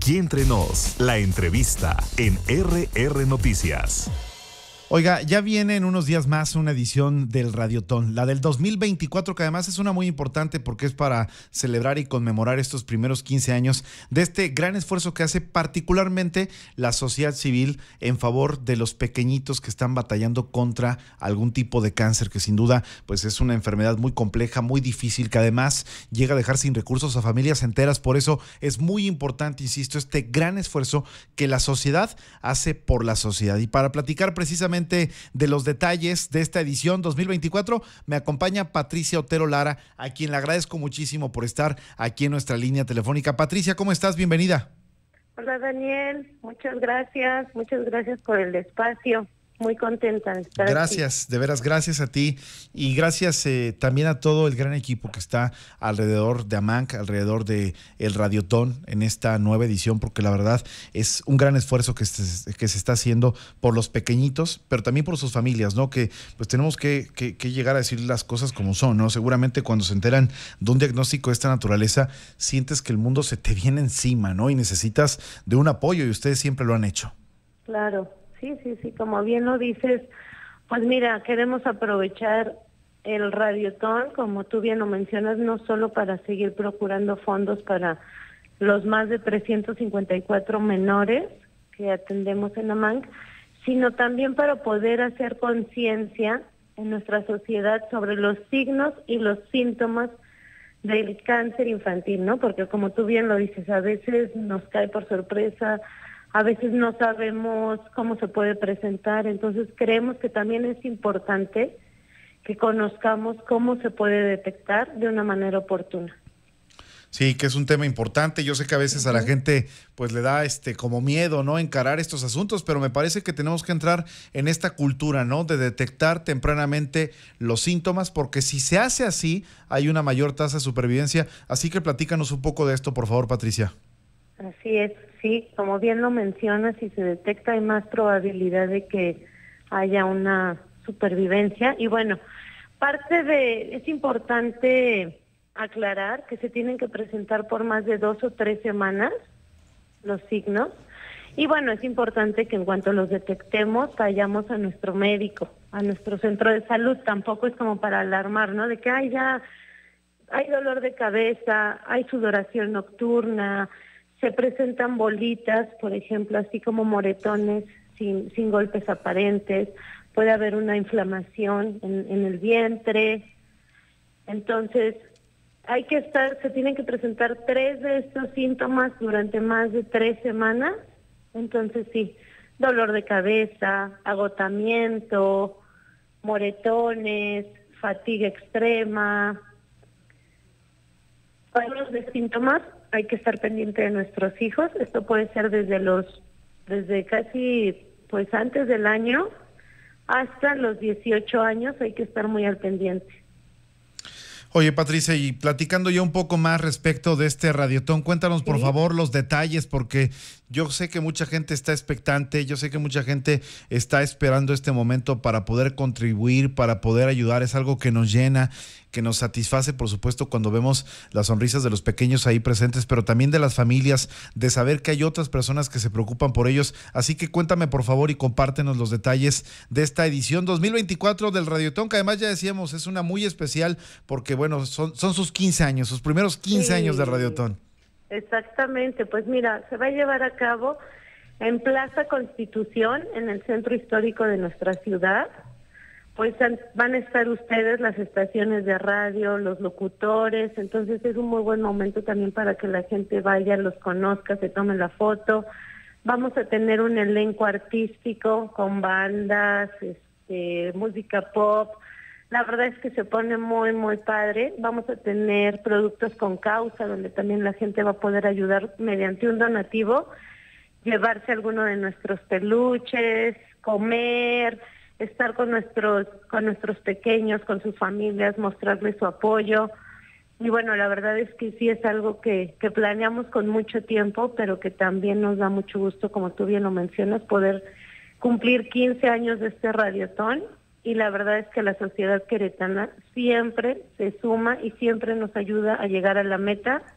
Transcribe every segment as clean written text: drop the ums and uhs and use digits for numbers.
Aquí entre nos, la entrevista en RR Noticias. Oiga, ya viene en unos días más una edición del Radiotón, la del 2024, que además es una muy importante porque es para celebrar y conmemorar estos primeros 15 años de este gran esfuerzo que hace particularmente la sociedad civil en favor de los pequeñitos que están batallando contra algún tipo de cáncer, que sin duda pues es una enfermedad muy compleja, muy difícil, que además llega a dejar sin recursos a familias enteras. Por eso es muy importante, insisto, este gran esfuerzo que la sociedad hace por la sociedad. Y para platicar precisamente de los detalles de esta edición 2024, me acompaña Patricia Otero Lara, a quien le agradezco muchísimo por estar aquí en nuestra línea telefónica. Patricia, ¿cómo estás? Bienvenida. Hola Daniel, muchas gracias por el espacio. Muy contenta de estar Gracias, aquí. de veras, gracias a ti y gracias también a todo el gran equipo que está alrededor de AMANC, alrededor de el Radiotón en esta nueva edición, porque la verdad es un gran esfuerzo que se está haciendo por los pequeñitos, pero también por sus familias, ¿no? Que pues tenemos que llegar a decir las cosas como son, ¿no? Seguramente cuando se enteran de un diagnóstico de esta naturaleza, sientes que el mundo se te viene encima, ¿no? Y necesitas de un apoyo, y ustedes siempre lo han hecho. Claro. Sí, como bien lo dices, pues mira, queremos aprovechar el Radiotón, como tú bien lo mencionas, no solo para seguir procurando fondos para los más de 354 menores que atendemos en AMANC, sino también para poder hacer conciencia en nuestra sociedad sobre los signos y los síntomas del cáncer infantil, ¿no? Porque como tú bien lo dices, a veces nos cae por sorpresa, a veces no sabemos cómo se puede presentar, entonces creemos que también es importante que conozcamos cómo se puede detectar de una manera oportuna. Sí, que es un tema importante. Yo sé que a veces a la gente pues le da como miedo, ¿no? Encarar estos asuntos, pero me parece que tenemos que entrar en esta cultura, ¿no? De detectar tempranamente los síntomas, porque si se hace así, hay una mayor tasa de supervivencia. Así que platícanos un poco de esto, por favor, Patricia. Así es, sí, como bien lo mencionas, si se detecta hay más probabilidad de que haya una supervivencia. Y bueno, es importante aclarar que se tienen que presentar por más de 2 o 3 semanas los signos. Y bueno, es importante que en cuanto los detectemos vayamos a nuestro médico, a nuestro centro de salud. Tampoco es como para alarmar, ¿no? De que ya hay dolor de cabeza, hay sudoración nocturna, se presentan bolitas, por ejemplo, así como moretones sin golpes aparentes, puede haber una inflamación en el vientre. Entonces, se tienen que presentar 3 de estos síntomas durante más de 3 semanas. Entonces sí, dolor de cabeza, agotamiento, moretones, fatiga extrema. Para los de síntomas hay que estar pendiente de nuestros hijos. Esto puede ser desde casi pues antes del año hasta los 18 años, hay que estar muy al pendiente. Oye, Patricia, y platicando ya un poco más respecto de este Radiotón, cuéntanos por favor los detalles, porque yo sé que mucha gente está expectante, yo sé que mucha gente está esperando este momento para poder contribuir, para poder ayudar. Es algo que nos llena, que nos satisface, por supuesto, cuando vemos las sonrisas de los pequeños ahí presentes, pero también de las familias, de saber que hay otras personas que se preocupan por ellos. Así que cuéntame, por favor, y compártenos los detalles de esta edición 2024 del Radiotón, que además ya decíamos, es una muy especial, porque bueno, son sus 15 años, sus primeros 15 años de Radiotón. Exactamente, pues mira, se va a llevar a cabo en Plaza Constitución, en el centro histórico de nuestra ciudad. Pues van a estar ustedes, las estaciones de radio, los locutores, entonces es un muy buen momento también para que la gente vaya, los conozca, se tome la foto. Vamos a tener un elenco artístico con bandas, música pop. La verdad es que se pone muy, muy padre. Vamos a tener productos con causa, donde también la gente va a poder ayudar mediante un donativo, llevarse alguno de nuestros peluches, comer, estar con nuestros pequeños, con sus familias, mostrarles su apoyo. Y bueno, la verdad es que sí es algo que planeamos con mucho tiempo, pero que también nos da mucho gusto, como tú bien lo mencionas, poder cumplir 15 años de este Radiotón. Y la verdad es que la sociedad queretana siempre se suma y siempre nos ayuda a llegar a la meta,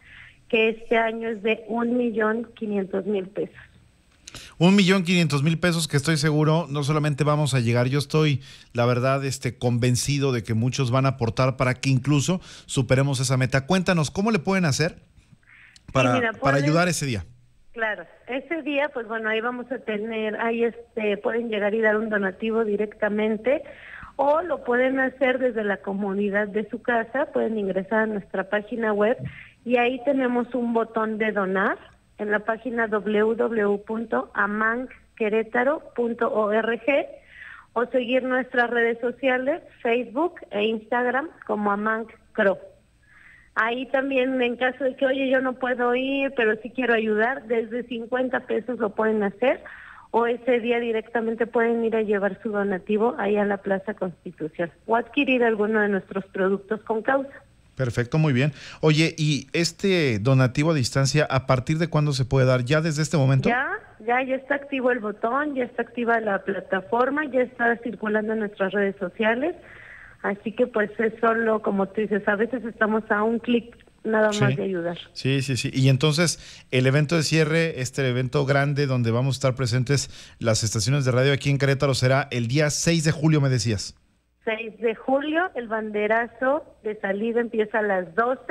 que este año es de 1,500,000 pesos. 1,500,000 pesos que estoy seguro no solamente vamos a llegar, yo estoy, la verdad, convencido de que muchos van a aportar para que incluso superemos esa meta. Cuéntanos, ¿cómo le pueden hacer para ayudar ese día? Claro, ese día, pues bueno, ahí vamos a tener, ahí pueden llegar y dar un donativo directamente, o lo pueden hacer desde la comodidad de su casa, pueden ingresar a nuestra página web y ahí tenemos un botón de donar en la página www.amangquerétaro.org o seguir nuestras redes sociales, Facebook e Instagram como Amang Cro. Ahí también, en caso de que, oye, yo no puedo ir, pero sí quiero ayudar, desde 50 pesos lo pueden hacer, o ese día directamente pueden ir a llevar su donativo ahí a la Plaza Constitución, o adquirir alguno de nuestros productos con causa. Perfecto, muy bien. Oye, ¿y este donativo a distancia, a partir de cuándo se puede dar? ¿Ya desde este momento? Ya está activo el botón, ya está activa la plataforma, ya está circulando en nuestras redes sociales. Así que pues es solo, como tú dices, a veces estamos a un clic nada más de ayudar. Sí. Y entonces, el evento de cierre, este evento grande donde vamos a estar presentes las estaciones de radio aquí en Querétaro, será el día 6 de julio, me decías. 6 de julio, el banderazo de salida empieza a las 12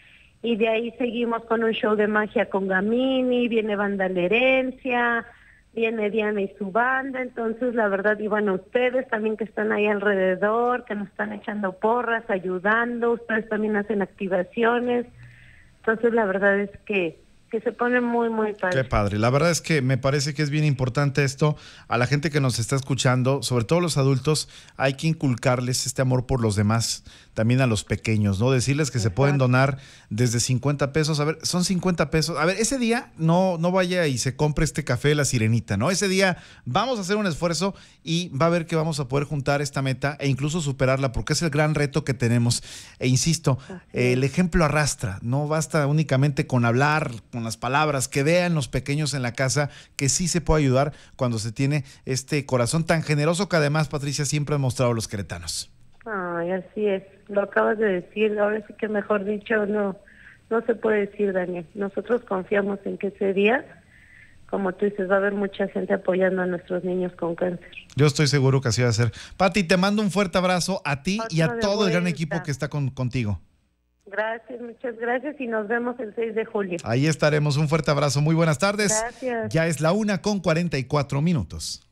y de ahí seguimos con un show de magia con Gamini, viene Banda La Herencia, viene Diana y su banda. Entonces la verdad, y bueno, ustedes también que están ahí alrededor, que nos están echando porras, ayudando, ustedes también hacen activaciones, entonces la verdad es que se pone muy, muy padre. Qué padre. La verdad es que me parece que es bien importante esto. A la gente que nos está escuchando, sobre todo los adultos, hay que inculcarles este amor por los demás, también a los pequeños, ¿no? Decirles que se pueden donar desde 50 pesos. A ver, son 50 pesos. A ver, ese día no vaya y se compre este café La Sirenita, ¿no? Ese día vamos a hacer un esfuerzo y va a ver que vamos a poder juntar esta meta e incluso superarla, porque es el gran reto que tenemos. E insisto, el ejemplo arrastra. No basta únicamente con hablar, con las palabras, que vean los pequeños en la casa que sí se puede ayudar cuando se tiene este corazón tan generoso que además, Patricia, siempre han mostrado los queretanos. Ay, así es, lo acabas de decir, ahora sí que mejor dicho no se puede decir, Daniel. Nosotros confiamos en que ese día, como tú dices, va a haber mucha gente apoyando a nuestros niños con cáncer. Yo estoy seguro que así va a ser. Pati, te mando un fuerte abrazo a ti y a todo el gran equipo que está contigo. Gracias, muchas gracias y nos vemos el 6 de julio. Ahí estaremos, un fuerte abrazo, muy buenas tardes. Gracias. Ya es la 1:44 minutos.